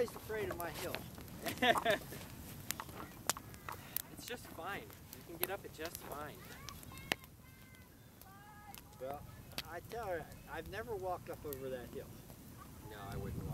Everybody's afraid of my hill. It's just fine. You can get up it just fine. Well, I tell her, I've never walked up over that hill. No, I wouldn't